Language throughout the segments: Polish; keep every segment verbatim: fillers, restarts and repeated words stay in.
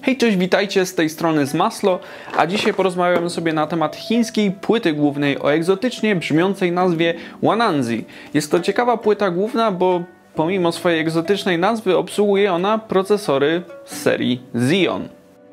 Hej, cześć, witajcie, z tej strony Zmaslo, a dzisiaj porozmawiamy sobie na temat chińskiej płyty głównej o egzotycznie brzmiącej nazwie Wananzi. Jest to ciekawa płyta główna, bo pomimo swojej egzotycznej nazwy obsługuje ona procesory z serii Xeon.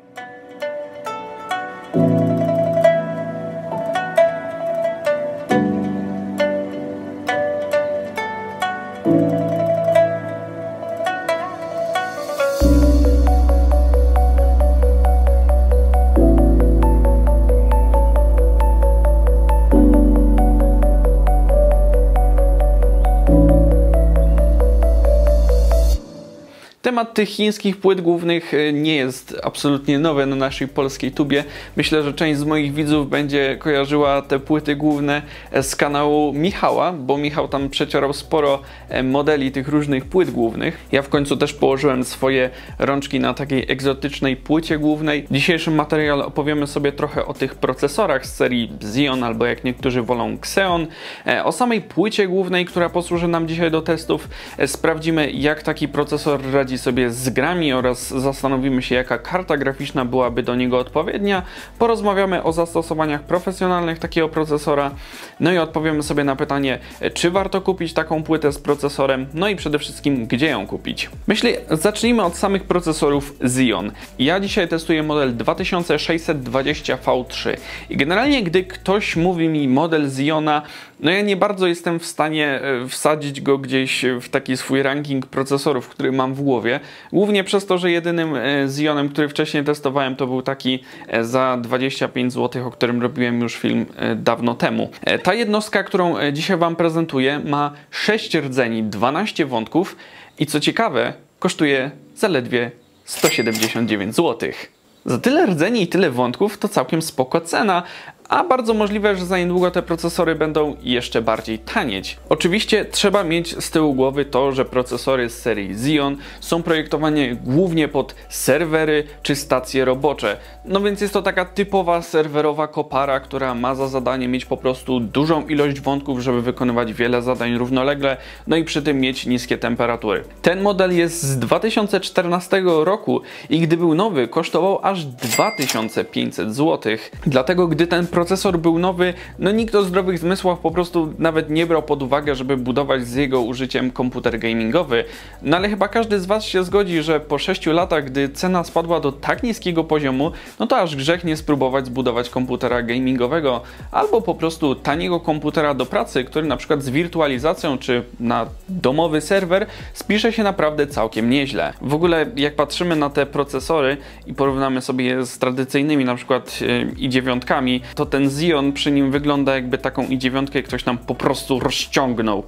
Temat tych chińskich płyt głównych nie jest absolutnie nowy na naszej polskiej tubie. Myślę, że część z moich widzów będzie kojarzyła te płyty główne z kanału Michała, bo Michał tam przecierał sporo modeli tych różnych płyt głównych. Ja w końcu też położyłem swoje rączki na takiej egzotycznej płycie głównej. W dzisiejszym materiale opowiemy sobie trochę o tych procesorach z serii Xeon, albo jak niektórzy wolą Xeon. O samej płycie głównej, która posłuży nam dzisiaj do testów. Sprawdzimy, jak taki procesor radzi sobie z grami oraz zastanowimy się, jaka karta graficzna byłaby do niego odpowiednia. Porozmawiamy o zastosowaniach profesjonalnych takiego procesora, no i odpowiemy sobie na pytanie, czy warto kupić taką płytę z procesorem, no i przede wszystkim, gdzie ją kupić. Myślę, zacznijmy od samych procesorów Xeon. Ja dzisiaj testuję model dwa tysiące sześćset dwadzieścia V trzy i generalnie, gdy ktoś mówi mi model Xeona, no ja nie bardzo jestem w stanie wsadzić go gdzieś w taki swój ranking procesorów, który mam w głowie. Głównie przez to, że jedynym Xeonem, który wcześniej testowałem, to był taki za dwadzieścia pięć złotych, o którym robiłem już film dawno temu. Ta jednostka, którą dzisiaj Wam prezentuję, ma sześć rdzeni, dwanaście wątków i co ciekawe, kosztuje zaledwie sto siedemdziesiąt dziewięć złotych. Za tyle rdzeni i tyle wątków to całkiem spoko cena, a bardzo możliwe, że za niedługo te procesory będą jeszcze bardziej tanieć. Oczywiście trzeba mieć z tyłu głowy to, że procesory z serii Xeon są projektowane głównie pod serwery czy stacje robocze. No więc jest to taka typowa serwerowa kopara, która ma za zadanie mieć po prostu dużą ilość wątków, żeby wykonywać wiele zadań równolegle, no i przy tym mieć niskie temperatury. Ten model jest z dwa tysiące czternastego roku i gdy był nowy, kosztował aż dwa tysiące pięćset złotych. Dlatego gdy ten procesor był nowy, no nikt o zdrowych zmysłach po prostu nawet nie brał pod uwagę, żeby budować z jego użyciem komputer gamingowy. No ale chyba każdy z Was się zgodzi, że po sześciu latach, gdy cena spadła do tak niskiego poziomu, no to aż grzech nie spróbować zbudować komputera gamingowego, albo po prostu taniego komputera do pracy, który na przykład z wirtualizacją czy na domowy serwer spisze się naprawdę całkiem nieźle. W ogóle jak patrzymy na te procesory i porównamy sobie je z tradycyjnymi na przykład i dziewięć, to ten Xeon przy nim wygląda, jakby taką i dziewięć ktoś nam po prostu rozciągnął.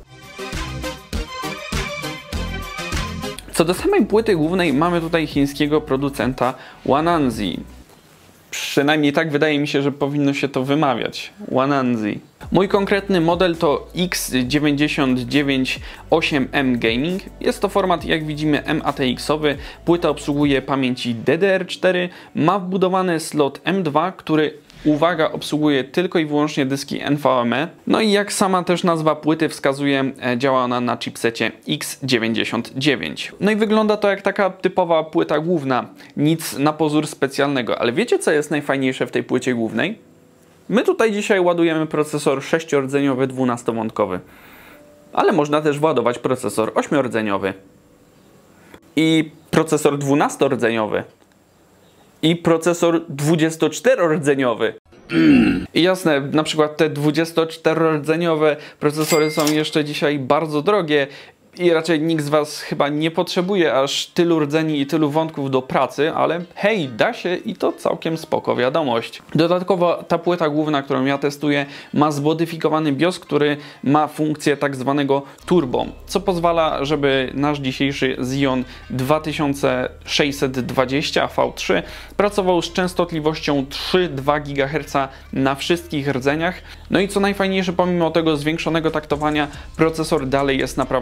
Co do samej płyty głównej, mamy tutaj chińskiego producenta Wananzi. Przynajmniej tak wydaje mi się, że powinno się to wymawiać. Wananzi. Mój konkretny model to X dziewięćdziesiąt dziewięć osiem M Gaming. Jest to format, jak widzimy, M A T X-owy. Płyta obsługuje pamięci D D R cztery, ma wbudowany slot M dwa, który, uwaga, obsługuje tylko i wyłącznie dyski N V M e. No i jak sama też nazwa płyty wskazuje, działa ona na chipsecie X dziewięćdziesiąt dziewięć. No i wygląda to jak taka typowa płyta główna. Nic na pozór specjalnego. Ale wiecie, co jest najfajniejsze w tej płycie głównej? My tutaj dzisiaj ładujemy procesor sześciordzeniowy, dwunastowątkowy. Ale można też władować procesor ośmiordzeniowy. I procesor dwunastordzeniowy. I procesor dwudziestoczterorodzeniowy. I jasne, na przykład te dwudziestoczterorodzeniowe procesory są jeszcze dzisiaj bardzo drogie i raczej nikt z Was chyba nie potrzebuje aż tylu rdzeni i tylu wątków do pracy, ale hej, da się i to całkiem spoko wiadomość. Dodatkowo ta płyta główna, którą ja testuję, ma zmodyfikowany BIOS, który ma funkcję tak zwanego turbo, co pozwala, żeby nasz dzisiejszy Xeon dwa tysiące sześćset dwadzieścia V trzy pracował z częstotliwością trzy przecinek dwa gigaherca na wszystkich rdzeniach. No i co najfajniejsze, pomimo tego zwiększonego taktowania, procesor dalej jest naprawdę bardzo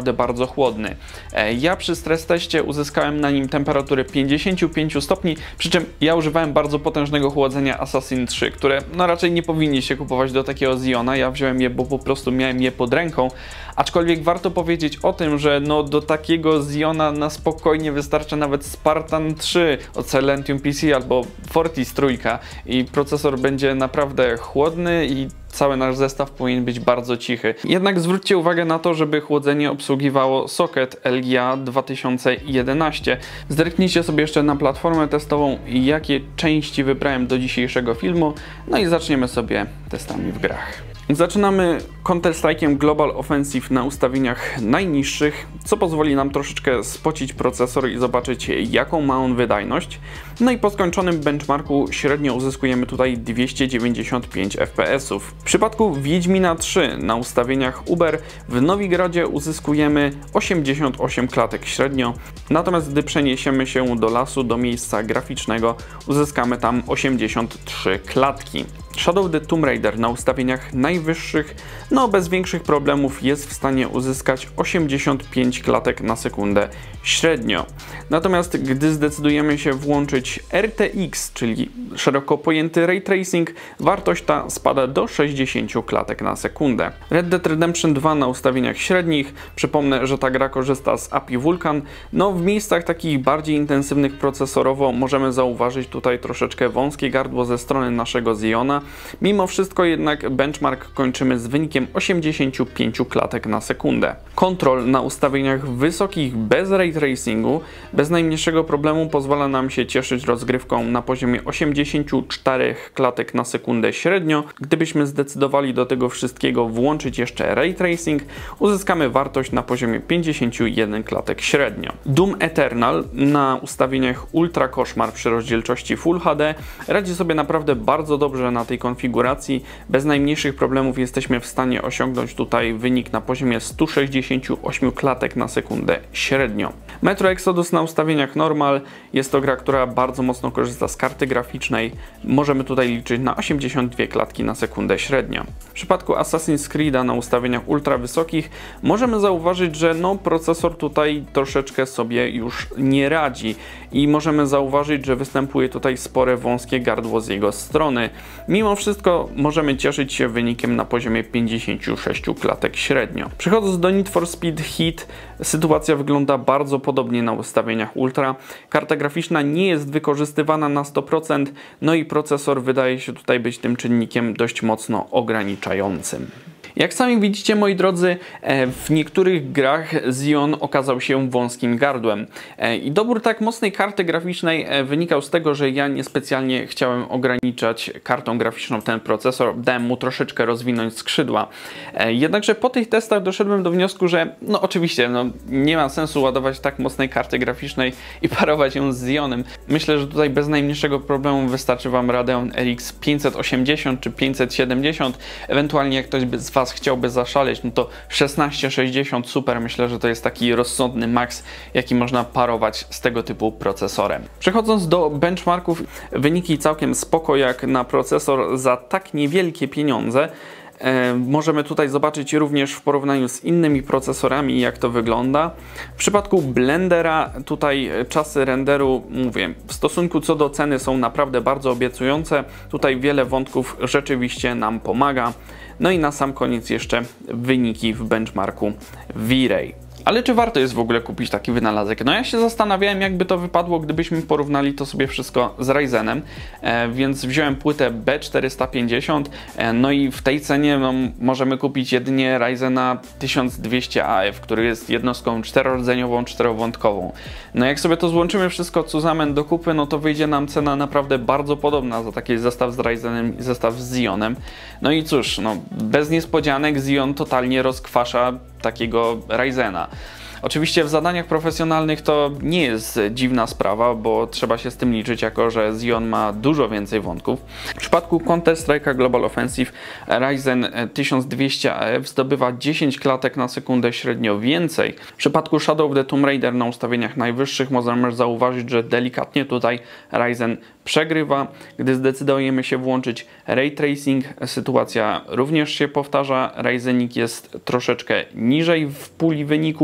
bardzo chłodny. Ja przy stres teście uzyskałem na nim temperaturę pięćdziesiąt pięć stopni, przy czym ja używałem bardzo potężnego chłodzenia Assassin trzy, które no raczej nie powinniście kupować do takiego Xiona. Ja wziąłem je, bo po prostu miałem je pod ręką, aczkolwiek warto powiedzieć o tym, że no do takiego Xiona na spokojnie wystarcza nawet Spartan trzy od Silentium P C albo Fortis trzy i procesor będzie naprawdę chłodny i cały nasz zestaw powinien być bardzo cichy. Jednak zwróćcie uwagę na to, żeby chłodzenie obsługiwało socket L G A dwa tysiące jedenaście. Zerknijcie sobie jeszcze na platformę testową i jakie części wybrałem do dzisiejszego filmu, no i zaczniemy sobie testami w grach. Zaczynamy Counter-Strike'iem Global Offensive na ustawieniach najniższych, co pozwoli nam troszeczkę spocić procesor i zobaczyć, jaką ma on wydajność. No i po skończonym benchmarku średnio uzyskujemy tutaj dwieście dziewięćdziesiąt pięć F P S ów. W przypadku Wiedźmina trzy na ustawieniach Uber w Nowigradzie uzyskujemy osiemdziesiąt osiem klatek średnio, natomiast gdy przeniesiemy się do lasu, do miejsca graficznego, uzyskamy tam osiemdziesiąt trzy klatki. Shadow the Tomb Raider na ustawieniach najwyższych, no bez większych problemów jest w stanie uzyskać osiemdziesiąt pięć klatek na sekundę średnio. Natomiast gdy zdecydujemy się włączyć R T X, czyli szeroko pojęty Ray Tracing, wartość ta spada do sześćdziesiąt klatek na sekundę. Red Dead Redemption dwa na ustawieniach średnich, przypomnę, że ta gra korzysta z A P I Vulkan, no w miejscach takich bardziej intensywnych procesorowo możemy zauważyć tutaj troszeczkę wąskie gardło ze strony naszego Xiona. Mimo wszystko jednak benchmark kończymy z wynikiem osiemdziesiąt pięć klatek na sekundę. Control na ustawieniach wysokich bez Ray Tracingu bez najmniejszego problemu pozwala nam się cieszyć rozgrywką na poziomie osiemdziesiąt cztery klatek na sekundę średnio. Gdybyśmy zdecydowali do tego wszystkiego włączyć jeszcze Ray Tracing, uzyskamy wartość na poziomie pięćdziesiąt jeden klatek średnio. Doom Eternal na ustawieniach Ultra Koszmar przy rozdzielczości Full H D radzi sobie naprawdę bardzo dobrze na tej konfiguracji. Bez najmniejszych problemów jesteśmy w stanie osiągnąć tutaj wynik na poziomie stu sześćdziesięciu ośmiu klatek na sekundę średnio. Metro Exodus na ustawieniach normal jest to gra, która bardzo mocno korzysta z karty graficznej. Możemy tutaj liczyć na osiemdziesiąt dwie klatki na sekundę średnio. W przypadku Assassin's Creed'a na ustawieniach ultra wysokich możemy zauważyć, że no procesor tutaj troszeczkę sobie już nie radzi i możemy zauważyć, że występuje tutaj spore wąskie gardło z jego strony. Mimo wszystko możemy cieszyć się wynikiem na poziomie pięćdziesięciu sześciu klatek średnio. Przechodząc do Need for Speed Heat, sytuacja wygląda bardzo podobnie na ustawieniach Ultra. Karta graficzna nie jest wykorzystywana na sto procent, no i procesor wydaje się tutaj być tym czynnikiem dość mocno ograniczającym. Jak sami widzicie, moi drodzy, w niektórych grach Xion okazał się wąskim gardłem. I dobór tak mocnej karty graficznej wynikał z tego, że ja niespecjalnie chciałem ograniczać kartą graficzną ten procesor, dałem mu troszeczkę rozwinąć skrzydła. Jednakże po tych testach doszedłem do wniosku, że no oczywiście no, nie ma sensu ładować tak mocnej karty graficznej i parować ją z Xionem. Myślę, że tutaj bez najmniejszego problemu wystarczy Wam Radeon R X pięćset osiemdziesiąt czy pięćset siedemdziesiąt, ewentualnie jak ktoś by z Was chciałby zaszaleć, no to szesnaście sześćdziesiąt super, myślę, że to jest taki rozsądny maks, jaki można parować z tego typu procesorem. Przechodząc do benchmarków, wyniki całkiem spoko jak na procesor za tak niewielkie pieniądze. E, możemy tutaj zobaczyć również w porównaniu z innymi procesorami, jak to wygląda. W przypadku Blendera tutaj czasy renderu, mówię, w stosunku co do ceny są naprawdę bardzo obiecujące. Tutaj wiele wątków rzeczywiście nam pomaga. No i na sam koniec jeszcze wyniki w benchmarku V-Ray. Ale czy warto jest w ogóle kupić taki wynalazek? No ja się zastanawiałem, jakby to wypadło, gdybyśmy porównali to sobie wszystko z Ryzenem, e, więc wziąłem płytę B czterysta pięćdziesiąt, e, no i w tej cenie no, możemy kupić jedynie Ryzena tysiąc dwieście A F, który jest jednostką czterordzeniową, czterowątkową. No jak sobie to złączymy wszystko cuzamen do kupy, no to wyjdzie nam cena naprawdę bardzo podobna za taki zestaw z Ryzenem i zestaw z Xionem. No i cóż, no, bez niespodzianek Xion totalnie rozkwasza takiego Ryzena. Oczywiście w zadaniach profesjonalnych to nie jest dziwna sprawa, bo trzeba się z tym liczyć, jako że Xion ma dużo więcej wątków. W przypadku Counter-Strike'a Global Offensive Ryzen tysiąc dwieście A F zdobywa dziesięć klatek na sekundę średnio więcej. W przypadku Shadow the Tomb Raider na ustawieniach najwyższych możemy zauważyć, że delikatnie tutaj Ryzen przegrywa. Gdy zdecydujemy się włączyć Ray Tracing, sytuacja również się powtarza. Ryzenik jest troszeczkę niżej w puli wyników. W przypadku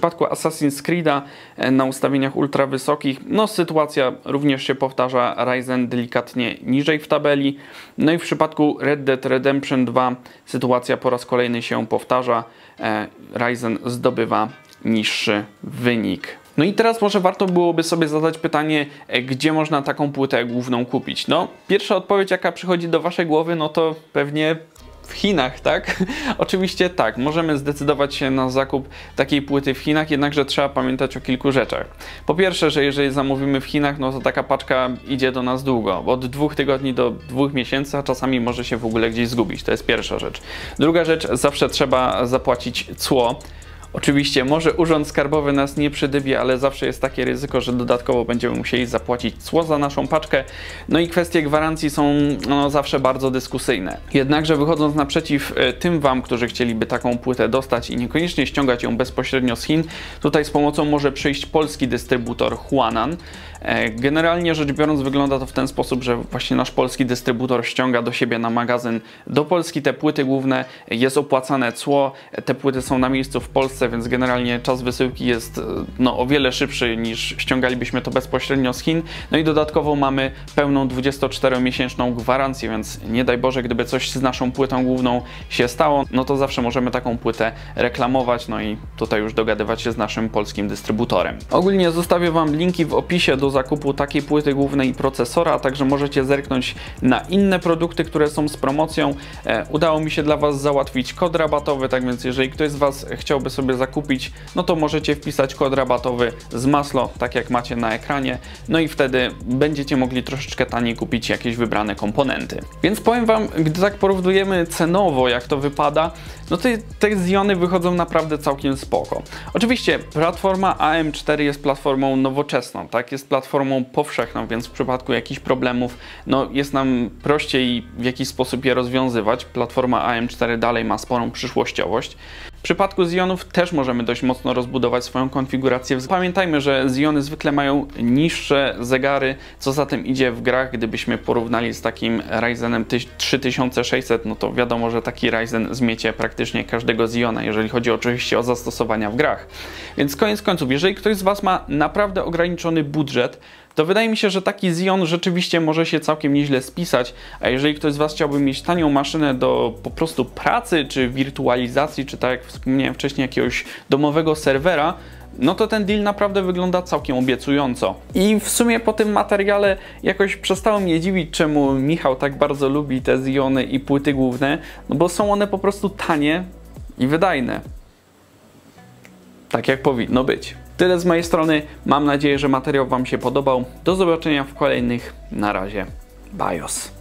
przypadku Assassin's Creed'a na ustawieniach ultra wysokich, no sytuacja również się powtarza, Ryzen delikatnie niżej w tabeli. No i w przypadku Red Dead Redemption dwa sytuacja po raz kolejny się powtarza, Ryzen zdobywa niższy wynik. No i teraz może warto byłoby sobie zadać pytanie, gdzie można taką płytę główną kupić. No, pierwsza odpowiedź, jaka przychodzi do waszej głowy, no to pewnie w Chinach, tak? Oczywiście tak, możemy zdecydować się na zakup takiej płyty w Chinach, jednakże trzeba pamiętać o kilku rzeczach. Po pierwsze, że jeżeli zamówimy w Chinach, no to taka paczka idzie do nas długo, od dwóch tygodni do dwóch miesięcy, a czasami może się w ogóle gdzieś zgubić. To jest pierwsza rzecz. Druga rzecz, zawsze trzeba zapłacić cło. Oczywiście może Urząd Skarbowy nas nie przydybie, ale zawsze jest takie ryzyko, że dodatkowo będziemy musieli zapłacić cło za naszą paczkę. No i kwestie gwarancji są no, zawsze bardzo dyskusyjne. Jednakże wychodząc naprzeciw tym wam, którzy chcieliby taką płytę dostać i niekoniecznie ściągać ją bezpośrednio z Chin, tutaj z pomocą może przyjść polski dystrybutor Huanan. Generalnie rzecz biorąc wygląda to w ten sposób, że właśnie nasz polski dystrybutor ściąga do siebie na magazyn do Polski te płyty główne, jest opłacane cło, te płyty są na miejscu w Polsce, więc generalnie czas wysyłki jest no, o wiele szybszy niż ściągalibyśmy to bezpośrednio z Chin. No i dodatkowo mamy pełną dwudziestoczteromiesięczną gwarancję, więc nie daj Boże, gdyby coś z naszą płytą główną się stało, no to zawsze możemy taką płytę reklamować, no i tutaj już dogadywać się z naszym polskim dystrybutorem. Ogólnie zostawię wam linki w opisie do zakupu takiej płyty głównej i procesora, a także możecie zerknąć na inne produkty, które są z promocją. E, udało mi się dla was załatwić kod rabatowy, tak więc jeżeli ktoś z was chciałby sobie zakupić, no to możecie wpisać kod rabatowy z Maslo, tak jak macie na ekranie, no i wtedy będziecie mogli troszeczkę taniej kupić jakieś wybrane komponenty. Więc powiem wam, gdy tak porównujemy cenowo, jak to wypada, no to te Xeony wychodzą naprawdę całkiem spoko. Oczywiście platforma A M cztery jest platformą nowoczesną, tak? Jest platformą powszechną, więc w przypadku jakichś problemów no, jest nam prościej w jakiś sposób je rozwiązywać. Platforma A M cztery dalej ma sporą przyszłościowość. W przypadku Xeonów też możemy dość mocno rozbudować swoją konfigurację. Pamiętajmy, że Xeony zwykle mają niższe zegary, co za tym idzie w grach. Gdybyśmy porównali z takim Ryzenem trzy tysiące sześćset, no to wiadomo, że taki Ryzen zmiecie praktycznie każdego Xeona, jeżeli chodzi oczywiście o zastosowania w grach. Więc koniec końców, jeżeli ktoś z was ma naprawdę ograniczony budżet, to wydaje mi się, że taki Xeon rzeczywiście może się całkiem nieźle spisać, a jeżeli ktoś z was chciałby mieć tanią maszynę do po prostu pracy, czy wirtualizacji, czy tak jak wspomniałem wcześniej, jakiegoś domowego serwera, no to ten deal naprawdę wygląda całkiem obiecująco. I w sumie po tym materiale jakoś przestało mnie dziwić, czemu Michał tak bardzo lubi te Xeony i płyty główne, no bo są one po prostu tanie i wydajne. Tak jak powinno być. Tyle z mojej strony. Mam nadzieję, że materiał wam się podobał. Do zobaczenia w kolejnych. Na razie. Bajos.